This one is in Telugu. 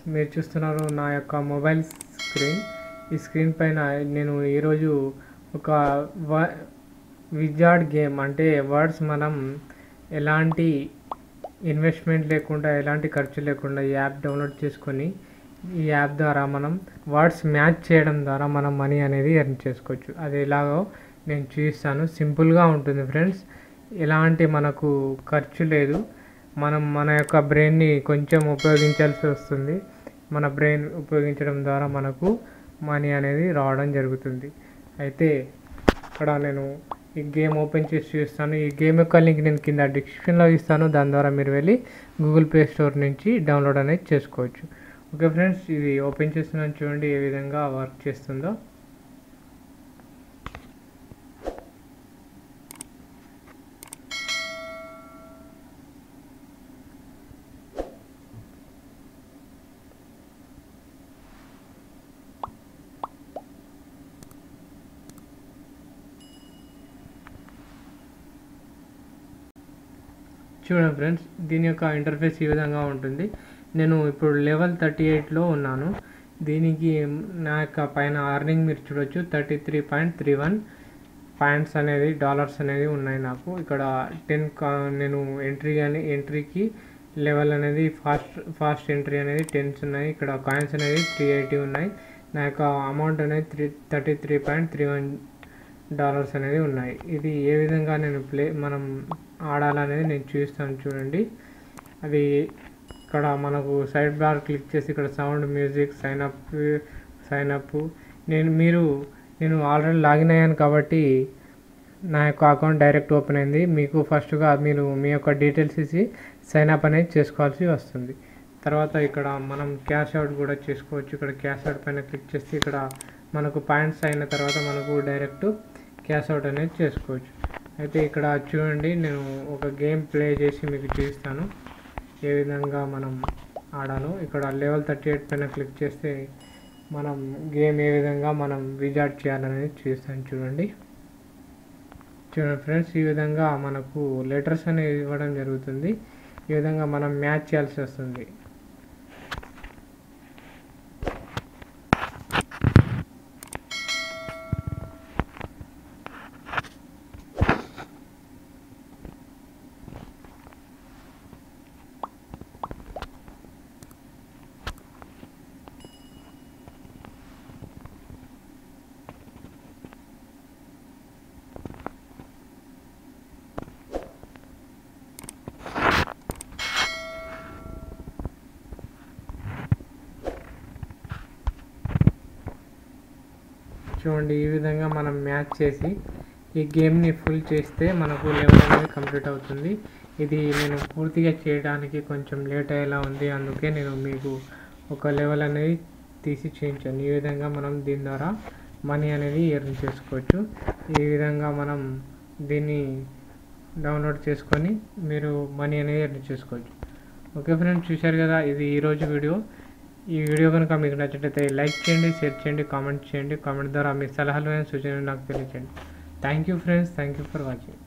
మీరు చూస్తున్నారు నా యొక్క మొబైల్ స్క్రీన్. ఈ స్క్రీన్ పైన నేను ఈరోజు ఒక విజార్డ్ గేమ్ అంటే వర్డ్స్ మనం ఎలాంటి ఇన్వెస్ట్మెంట్ లేకుండా ఎలాంటి ఖర్చు లేకుండా ఈ యాప్ డౌన్లోడ్ చేసుకొని ఈ యాప్ ద్వారా మనం వర్డ్స్ మ్యాచ్ చేయడం ద్వారా మనం మనీ అనేది ఎర్న్ చేసుకోవచ్చు. అది ఎలాగో నేను చూపిస్తాను. సింపుల్గా ఉంటుంది ఫ్రెండ్స్. ఎలాంటి మనకు ఖర్చు లేదు. మనం మన యొక్క బ్రెయిన్ని కొంచెం ఉపయోగించాల్సి వస్తుంది. మన బ్రెయిన్ ఉపయోగించడం ద్వారా మనకు మనీ అనేది రావడం జరుగుతుంది. అయితే ఇక్కడ నేను ఈ గేమ్ ఓపెన్ చేసి చూస్తాను. ఈ గేమ్ యొక్క లింక్ నేను కింద డిస్క్రిప్షన్లో ఇస్తాను. దాని ద్వారా మీరు వెళ్ళి గూగుల్ ప్లే స్టోర్ నుంచి డౌన్లోడ్ అనేది చేసుకోవచ్చు. ఓకే ఫ్రెండ్స్, ఇది ఓపెన్ చేస్తున్నాను. చూడండి ఏ విధంగా వర్క్ చేస్తుందో. చూడండి ఫ్రెండ్స్, దీని యొక్క ఇంటర్ఫేస్ ఈ విధంగా ఉంటుంది. నేను ఇప్పుడు లెవెల్ 38లో ఉన్నాను. దీనికి నా యొక్క పైన అర్నింగ్ మీరు చూడొచ్చు. 33.31 పాయింట్స్ అనేది డాలర్స్ అనేది ఉన్నాయి నాకు. ఇక్కడ 10 నేను ఎంట్రీకి లెవెల్ అనేది ఫాస్ట్ ఎంట్రీ అనేది 10s ఉన్నాయి. ఇక్కడ కాయిన్స్ అనేది 380 ఉన్నాయి. నా యొక్క అమౌంట్ అనేది 33.31 డాలర్స్ అనేది ఉన్నాయి. ఇది ఏ విధంగా మనం ఆడాలనేది నేను చూస్తాను. చూడండి, అది ఇక్కడ మనకు సైడ్ బార్ క్లిక్ చేసి ఇక్కడ సౌండ్, మ్యూజిక్, సైన్ అప్ నేను ఆల్రెడీ లాగిన్ అయ్యాను కాబట్టి నా యొక్క అకౌంట్ డైరెక్ట్ ఓపెన్ అయింది. మీకు ఫస్ట్గా మీరు మీ యొక్క డీటెయిల్స్ ఇచ్చి సైన్ అప్ అనేది చేసుకోవాల్సి వస్తుంది. తర్వాత ఇక్కడ మనం క్యాష్ అవుట్ కూడా చేసుకోవచ్చు. ఇక్కడ క్యాష్ అవుట్ పైన క్లిక్ చేస్తే ఇక్కడ మనకు పాయింట్స్ అయిన తర్వాత మనకు డైరెక్ట్ క్యాష్ అవుట్ అనేది చేసుకోవచ్చు. అయితే ఇక్కడ చూడండి, నేను ఒక గేమ్ ప్లే చేసి మీకు చూపిస్తాను ఏ విధంగా మనం ఆడాలో. ఇక్కడ లెవెల్ 38 పైన క్లిక్ చేస్తే మనం గేమ్ ఏ విధంగా మనం విజార్డ్ చేయాలనేది చూస్తాను. చూడండి ఫ్రెండ్స్, ఈ విధంగా మనకు లెటర్స్ అనేవి ఇవ్వడం జరుగుతుంది. ఈ విధంగా మనం మ్యాచ్ చేయాల్సి వస్తుంది. చూడండి, ఈ విధంగా మనం మ్యాచ్ చేసి ఈ గేమ్ని ఫుల్ చేస్తే మనకు లెవెల్ అనేది కంప్లీట్ అవుతుంది. ఇది నేను పూర్తిగా చేయడానికి కొంచెం లేట్ అయ్యేలా ఉంది. అందుకే నేను మీకు ఒక లెవెల్ అనేది తీసి చూపించాను. ఈ విధంగా మనం దీని ద్వారా మనీ అనేది ఎర్న్ చేసుకోవచ్చు. ఈ విధంగా మనం దీన్ని డౌన్లోడ్ చేసుకొని మీరు మనీ అనేది ఎర్న్ చేసుకోవచ్చు. ఓకే ఫ్రెండ్స్, చూశారు కదా, ఇది ఈరోజు వీడియో. ఈ వీడియో కనుక మీకు నచ్చినట్లయితే లైక్ చేయండి, షేర్ చేయండి, కామెంట్ చేయండి. కామెంట్ ద్వారా మీ సలహాలు అండ్ సూచనలు నాకు తెలియజేయండి. Thank you friends, thank you for watching.